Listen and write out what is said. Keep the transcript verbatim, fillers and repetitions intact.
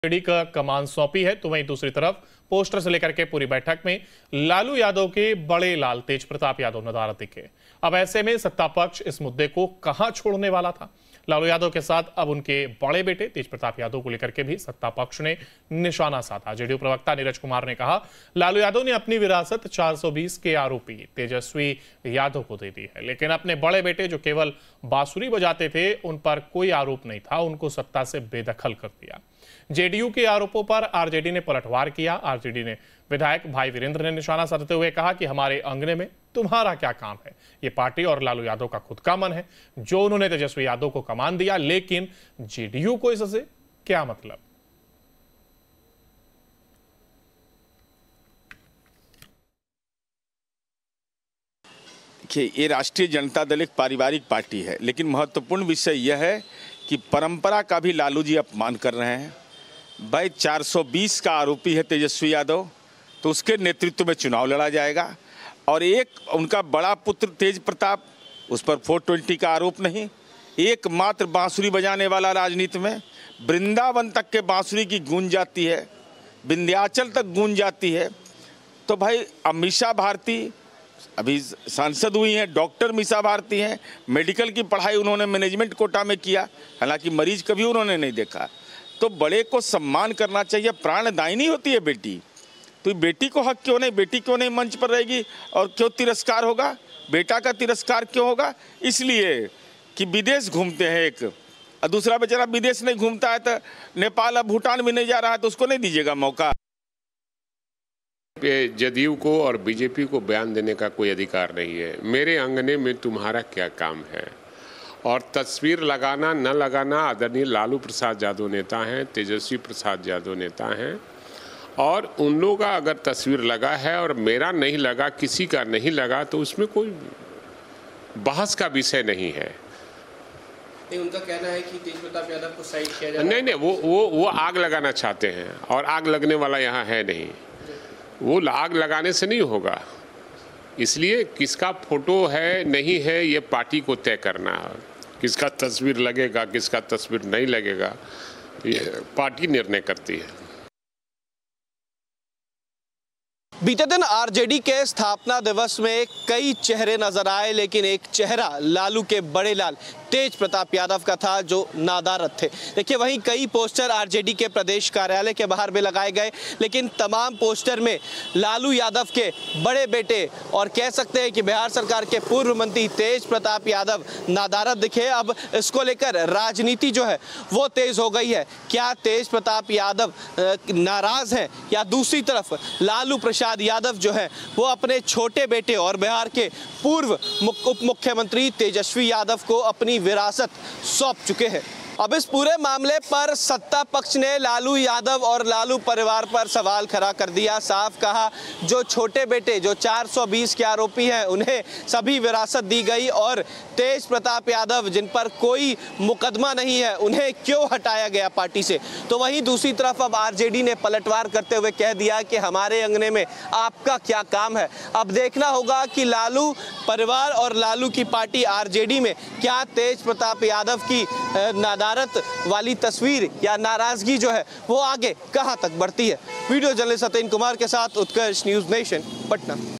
ED का कमान सौंपी है, तो वहीं दूसरी तरफ पोस्टर से लेकर के पूरी बैठक में लालू यादव के बड़े लाल तेज प्रताप यादव नदारद दिखे। अब ऐसे में सत्ता पक्ष इस मुद्दे को कहां छोड़ने वाला था। लालू यादव के साथ अब उनके बड़े बेटे तेज प्रताप यादव को लेकर के भी सत्ता पक्ष ने निशाना साधा। जेडीयू प्रवक्ता नीरज कुमार ने कहा, लालू यादव ने अपनी विरासत चार सौ बीस के आरोपी तेजस्वी यादव को दे दी है, लेकिन अपने बड़े बेटे जो केवल बांसुरी बजाते थे उन पर कोई आरोप नहीं था, उनको सत्ता से बेदखल कर दिया। जेडीयू के आरोपों पर आरजेडी ने पलटवार किया। आरजेडी ने विधायक भाई वीरेंद्र ने निशाना साधते हुए कहा कि हमारे अंगने में तुम्हारा क्या काम है, ये पार्टी और लालू यादव का खुद का मन है जो उन्होंने तेजस्वी यादव को कमान दिया, लेकिन जेडीयू को इससे क्या मतलब। देखिए, ये राष्ट्रीय जनता दल एक पारिवारिक पार्टी है, लेकिन महत्वपूर्ण विषय यह है कि परंपरा का भी लालू जी अपमान कर रहे हैं। भाई चार सौ बीस का आरोपी है तेजस्वी यादव, तो उसके नेतृत्व में चुनाव लड़ा जाएगा और एक उनका बड़ा पुत्र तेज प्रताप, उस पर चार सौ बीस का आरोप नहीं। एकमात्र बांसुरी बजाने वाला राजनीति में वृंदावन तक के बांसुरी की गूंज जाती है, विंध्याचल तक गूंज जाती है। तो भाई अब मीसा भारती अभी सांसद हुई हैं, डॉक्टर मीसा भारती हैं, मेडिकल की पढ़ाई उन्होंने मैनेजमेंट कोटा में किया, हालांकि मरीज कभी उन्होंने नहीं देखा। तो बड़े को सम्मान करना चाहिए, प्राणदायिनी होती है बेटी, तो बेटी को हक क्यों नहीं, बेटी क्यों नहीं मंच पर रहेगी और क्यों तिरस्कार होगा, बेटा का तिरस्कार क्यों होगा? इसलिए कि विदेश घूमते हैं एक, और दूसरा बेचारा विदेश नहीं घूमता है, तो नेपाल अब भूटान भी नहीं जा रहा है, तो उसको नहीं दीजिएगा मौका। जदयू को और बीजेपी को बयान देने का कोई अधिकार नहीं है। मेरे अंगने में तुम्हारा क्या काम है, और तस्वीर लगाना न लगाना आदरणीय लालू प्रसाद यादव नेता हैं, तेजस्वी प्रसाद यादव नेता हैं, और उन लोगों का अगर तस्वीर लगा है और मेरा नहीं लगा, किसी का नहीं लगा, तो उसमें कोई बहस का विषय नहीं है। नहीं, उनका कहना है कि तेज प्रताप यादव को साइड किया जाए। नहीं नहीं, वो वो वो आग लगाना चाहते हैं, और आग लगने वाला यहाँ है नहीं, वो आग लगाने से नहीं होगा। इसलिए किसका फोटो है नहीं है ये पार्टी को तय करना है, किसका तस्वीर लगेगा किसका तस्वीर नहीं लगेगा ये पार्टी निर्णय करती है। बीते दिन आरजेडी के स्थापना दिवस में कई चेहरे नजर आए, लेकिन एक चेहरा लालू के बड़े लाल तेज प्रताप यादव का था जो नादारद थे। देखिए, वहीं कई पोस्टर आरजेडी के प्रदेश कार्यालय के बाहर भी लगाए गए, लेकिन तमाम पोस्टर में लालू यादव के बड़े बेटे और कह सकते हैं कि बिहार सरकार के पूर्व मंत्री तेज प्रताप यादव नादारद दिखे। अब इसको लेकर राजनीति जो है वो तेज हो गई है। क्या तेज प्रताप यादव नाराज हैं, या दूसरी तरफ लालू प्रसाद यादव जो है वो अपने छोटे बेटे और बिहार के पूर्व उप मुख्यमंत्री तेजस्वी यादव को अपनी विरासत सौंप चुके हैं। अब इस पूरे मामले पर सत्ता पक्ष ने लालू यादव और लालू परिवार पर सवाल खड़ा कर दिया। साफ कहा, जो छोटे बेटे जो चार सौ बीस के आरोपी हैं उन्हें सभी विरासत दी गई, और तेज प्रताप यादव जिन पर कोई मुकदमा नहीं है उन्हें क्यों हटाया गया पार्टी से। तो वहीं दूसरी तरफ अब आरजेडी ने पलटवार करते हुए कह दिया कि हमारे अंगने में आपका क्या काम है। अब देखना होगा कि लालू परिवार और लालू की पार्टी आरजेडी में क्या तेज प्रताप यादव की नादारत वाली तस्वीर या नाराजगी जो है वो आगे कहां तक बढ़ती है। वीडियो जर्नलिस्ट सत्येंद्र कुमार के साथ उत्कर्ष, न्यूज़ नेशन, पटना।